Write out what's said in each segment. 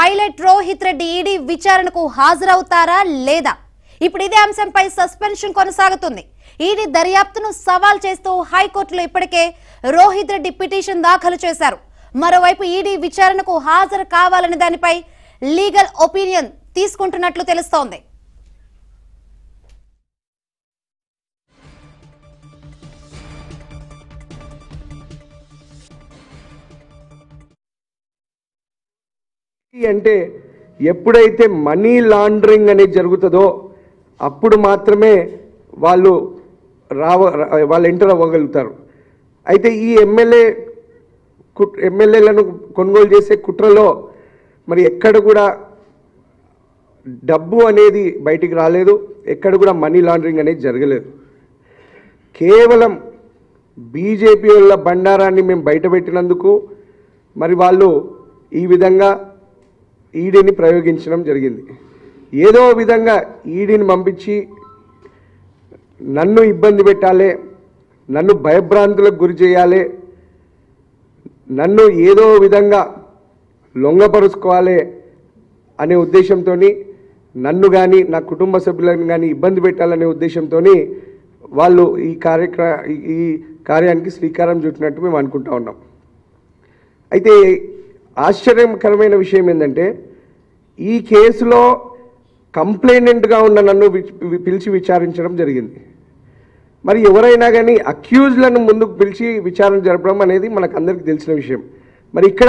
Pilot Rohit Reddy ED విచారణకు హాజరవుతారా లేదా? ఇప్పుడు ఇదే అంశంపై సస్పెన్షన్ కొనసాగుతుంది. ఈడీ దర్యాప్తును సవాల్ చేస్తూ హైకోర్టులో ఇప్పటికే రోహిత్ రెడ్డి పిటిషన్ దాఖలు చేశారు. మరోవైపు ఈడీ విచారణకు హాజరు కావాలనే దానిపై లీగల్ ఒపీనియన్ తీసుకుంటున్నట్లు తెలుస్తోంది. అంటే ఎప్పుడైతే మనీ లాండరింగ్ అనేది జరుగుతుందో అప్పుడు మాత్రమే వాళ్ళు ఎంటర్ అవ్వగలుగుతారు. అయితే ఈ ఎమ్మెల్యేలను కొనుగోలు చేసే కుట్రలో మరి ఎక్కడ కూడా డబ్బు అనేది బయటికి రాలేదు, ఎక్కడ కూడా మనీ లాండరింగ్ అనేది జరగలేదు. కేవలం బీజేపీ వాళ్ళ బండారాన్ని మేము బయటపెట్టినందుకు మరి వాళ్ళు ఈ విధంగా ఈడీని ప్రయోగించడం జరిగింది. ఏదో విధంగా ఈడీని పంపించి నన్ను ఇబ్బంది పెట్టాలి, నన్ను భయభ్రాంతులకు గురి చేయాలి, నన్ను ఏదో విధంగా లొంగపరుచుకోవాలి అనే ఉద్దేశంతో నన్ను కానీ నా కుటుంబ సభ్యులను కానీ ఇబ్బంది పెట్టాలనే ఉద్దేశంతో వాళ్ళు ఈ కార్యానికి శ్రీకారం చుట్టినట్టు మేము అనుకుంటా ఉన్నాం. అయితే ఆశ్చర్యకరమైన విషయం ఏంటంటే ఈ కేసులో కంప్లైనెంట్గా ఉన్న నన్ను పిలిచి విచారించడం జరిగింది. మరి ఎవరైనా కానీ అక్యూజ్లను ముందుకు పిలిచి విచారణ జరపడం అనేది మనకు అందరికీ తెలిసిన విషయం. మరి ఇక్కడ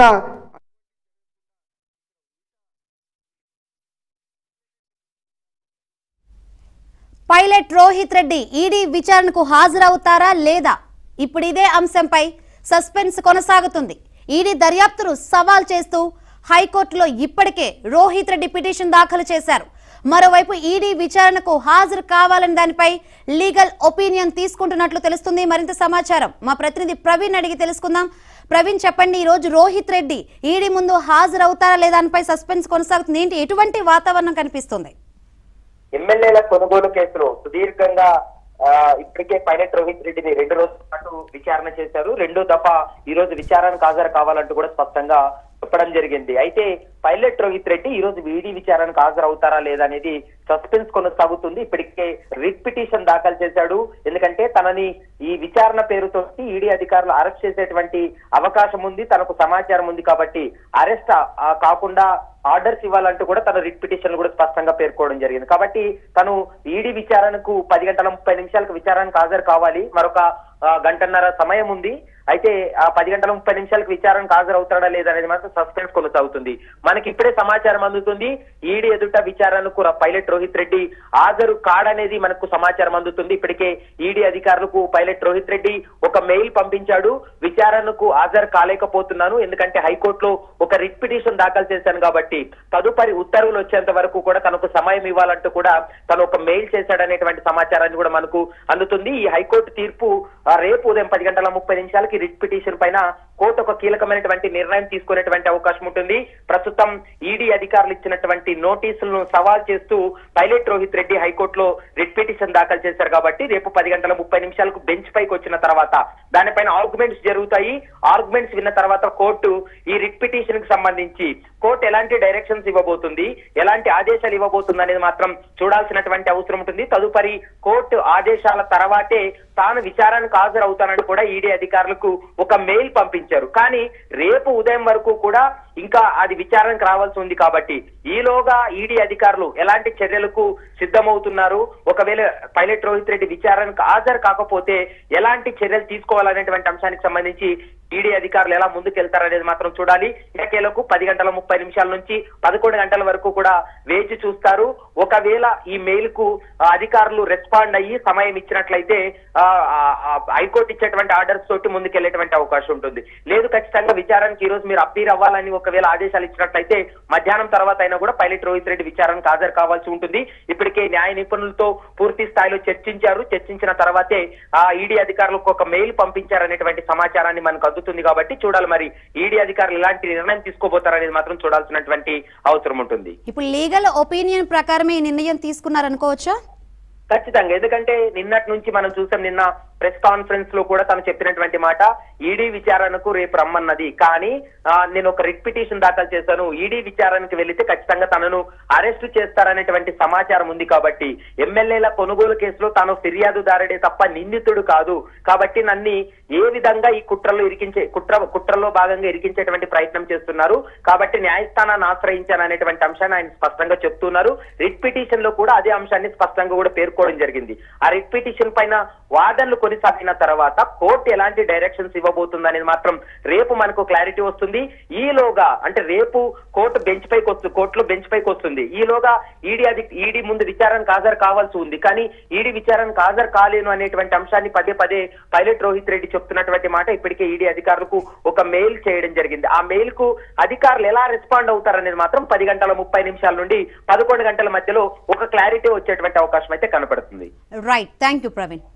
పైలట్ రోహిత్ రెడ్డి ఈడీ విచారణకు హాజరవుతారా లేదా? ఇప్పుడు ఇదే అంశంపై సస్పెన్స్ కొనసాగుతుంది. ఈడీ దర్యాప్తును సవాల్ చేస్తూ హైకోర్టులో ఇప్పటికే రోహిత్ రెడ్డి పిటిషన్ దాఖలు చేశారు. మరోవైపు ఈడీ విచారణకు హాజరు కావాలని దానిపై లీగల్ ఒపీనియన్ తీసుకుంటున్నట్లు తెలుస్తుంది. మరింత సమాచారం మా ప్రతినిధి ప్రవీణ్ అడిగి తెలుసుకుందాం. ప్రవీణ్, చెప్పండి, ఈ రోజు రోహిత్ రెడ్డి ఈడీ ముందు హాజరవుతారా లేదా దానిపై సస్పెన్స్ కొనసాగుతుంది. ఏంటి, ఎటువంటి వాతావరణం కనిపిస్తుంది? ఎమ్మెల్యేల కొనుగోలు కేసులో సుదీర్ఘంగా ఇప్పటికే పైలట్ రోహిత్ రెడ్డిని 2 రోజుల పాటు విచారణ చేశారు. 2వ దఫా ఈ రోజు విచారణకు హాజరు కావాలంటూ కూడా స్పష్టంగా చెప్పడం జరిగింది. అయితే పైలట్ రోహిత్ రెడ్డి ఈ రోజు ఈడీ విచారణకు హాజరవుతారా లేదా అనేది సస్పెన్స్ కొనసాగుతుంది. ఇప్పటికే రిట్ పిటిషన్ దాఖలు చేశాడు. ఎందుకంటే తనని ఈ విచారణ పేరుతో ఈడీ అధికారులు అరెస్ట్ చేసేటువంటి అవకాశం ఉంది, తనకు సమాచారం ఉంది. కాబట్టి అరెస్ట్ కాకుండా ఆర్డర్స్ ఇవ్వాలంటూ కూడా తన రిట్ పిటిషన్ కూడా స్పష్టంగా పేర్కోవడం జరిగింది. కాబట్టి తను ఈడీ విచారణకు 10:30 విచారణకు హాజరు కావాలి. మరొక గంటన్నర సమయం ఉంది. అయితే ఆ 10:30 విచారణకు హాజరవుతాడా లేదా అనేది మాత్రం సస్పెన్స్ కొనసాగుతుంది. మనకి ఇప్పుడే సమాచారం అందుతుంది. ఈడీ ఎదుట విచారణకు పైలట్ రోహిత్ రెడ్డి హాజరు కాడనేది మనకు సమాచారం అందుతుంది. ఇప్పటికే ఈడీ అధికారులకు పైలట్ రోహిత్ రెడ్డి ఒక మెయిల్ పంపించాడు. విచారణకు హాజరు కాలేకపోతున్నాను, ఎందుకంటే హైకోర్టులో ఒక రిట్ పిటిషన్ దాఖలు చేశాను కాబట్టి తదుపరి ఉత్తర్వులు వచ్చేంత వరకు కూడా తనకు సమయం ఇవ్వాలంటూ కూడా తను ఒక మెయిల్ చేశాడనేటువంటి సమాచారాన్ని కూడా మనకు అందుతుంది. ఈ హైకోర్టు తీర్పు రేపు ఉదయం 10:30 రిట్ పిటిషన్ పైన కోర్టు ఒక కీలకమైనటువంటి నిర్ణయం తీసుకునేటువంటి అవకాశం ఉంటుంది. ప్రస్తుతం ఈడీ అధికారులు ఇచ్చినటువంటి నోటీసులను సవాల్ చేస్తూ పైలట్ రోహిత్ రెడ్డి హైకోర్టులో రిట్ పిటిషన్ దాఖలు చేశారు. కాబట్టి రేపు 10:30 బెంచ్ పైకి వచ్చిన తర్వాత దానిపైన ఆర్గ్యుమెంట్స్ జరుగుతాయి. ఆర్గ్యుమెంట్స్ విన్న తర్వాత కోర్టు ఈ రిట్ పిటిషన్ కి సంబంధించి కోర్టు ఎలాంటి డైరెక్షన్స్ ఇవ్వబోతుంది, ఎలాంటి ఆదేశాలు ఇవ్వబోతుంది అనేది మాత్రం చూడాల్సినటువంటి అవసరం ఉంటుంది. తదుపరి కోర్టు ఆదేశాల తర్వాతే తాను విచారణకు హాజరవుతానని కూడా ఈడీ అధికారులకు ఒక మెయిల్ పంపించారు. కానీ రేపు ఉదయం వరకు కూడా ఇంకా అది విచారణకు రావాల్సి ఉంది. కాబట్టి ఈలోగా ఈడీ అధికారులు ఎలాంటి చర్యలకు సిద్ధమవుతున్నారు, ఒకవేళ పైలట్ రోహిత్ రెడ్డి విచారణకు హాజరు కాకపోతే ఎలాంటి చర్యలు తీసుకోవాలనేటువంటి అంశానికి సంబంధించి ఈడీ అధికారులు ఎలా ముందుకెళ్తారనేది మాత్రం చూడాలి. ఎకేలకు 10:30 నుంచి 11 గంటల వరకు కూడా వేచి చూస్తారు. ఒకవేళ ఈ మెయిల్ కు అధికారులు రెస్పాండ్ అయ్యి సమయం ఇచ్చినట్లయితే హైకోర్టు ఇచ్చేటువంటి ఆర్డర్స్ తోటి ముందుకెళ్లేటువంటి అవకాశం ఉంటుంది. లేదు ఖచ్చితంగా విచారణకి ఈ రోజు మీరు అప్పీర్ అవ్వాలని ఒకవేళ ఆదేశాలు ఇచ్చినట్లయితే మధ్యాహ్నం తర్వాత అయినా కూడా పైలట్ రోహిత్ రెడ్డి విచారణకు హాజరు కావాల్సి ఉంటుంది. ఇప్పటికే న్యాయ నిపుణులతో పూర్తి స్థాయిలో చర్చించిన తర్వాతే ఈడీ అధికారులకు ఒక మెయిల్ పంపించారనేటువంటి సమాచారాన్ని మనకు అందుతుంది. కాబట్టి చూడాలి మరి ఈడీ అధికారులు ఎలాంటి నిర్ణయం తీసుకోబోతారనేది మాత్రం చూడాల్సినటువంటి అవసరం ఉంటుంది. ఇప్పుడు లీగల్ ఒపీనియన్ ప్రకారమే ఈ నిర్ణయం తీసుకున్నారనుకోవచ్చా? ఖచ్చితంగా, ఎందుకంటే నిన్నటి నుంచి మనం చూసాం, నిన్న ప్రెస్ కాన్ఫరెన్స్ లో కూడా తను చెప్పినటువంటి మాట, ఈడీ విచారణకు రేపు రమ్మన్నది, కానీ నేను ఒక రిట్ పిటిషన్ దాఖలు చేశాను, ఈడీ విచారణకు వెళితే ఖచ్చితంగా తనను అరెస్టు చేస్తారనేటువంటి సమాచారం ఉంది, కాబట్టి ఎమ్మెల్యేల కొనుగోలు కేసులో తాను ఫిర్యాదుదారుడే తప్ప నిందితుడు కాదు, కాబట్టి నన్ను ఏ విధంగా ఈ కుట్రలో భాగంగా ఇరికించేటువంటి ప్రయత్నం చేస్తున్నారు, కాబట్టి న్యాయస్థానాన్ని ఆశ్రయించాననేటువంటి అంశాన్ని ఆయన స్పష్టంగా చెప్తున్నారు. రిట్ పిటిషన్ లో కూడా అదే అంశాన్ని స్పష్టంగా కూడా పేర్కోవడం జరిగింది. ఆ రిట్ పిటిషన్ పైన వాదనలు కొనసాగిన తర్వాత కోర్టు ఎలాంటి డైరెక్షన్స్ ఇవ్వబోతుంది అనేది మాత్రం రేపు మనకు క్లారిటీ వస్తుంది. ఈలోగా అంటే రేపు కోర్టులో బెంచ్ పైకి వస్తుంది. ఈలోగా ఈడీ ముందు విచారణకు హాజరు కావాల్సి ఉంది, కానీ ఈడీ విచారణకు హాజరు కాలేను అనేటువంటి అంశాన్ని పదే పదే పైలట్ రోహిత్ రెడ్డి చెప్తున్నటువంటి మాట ఇప్పటికే ఈడీ అధికారులకు ఒక మెయిల్ చేయడం జరిగింది. ఆ మెయిల్ కు అధికారులు ఎలా రెస్పాండ్ అవుతారనేది మాత్రం 10:30 నుండి 11 గంటల మధ్యలో ఒక క్లారిటీ వచ్చేటువంటి అవకాశం అయితే కనపడుతుంది. Right, thank you Praveen.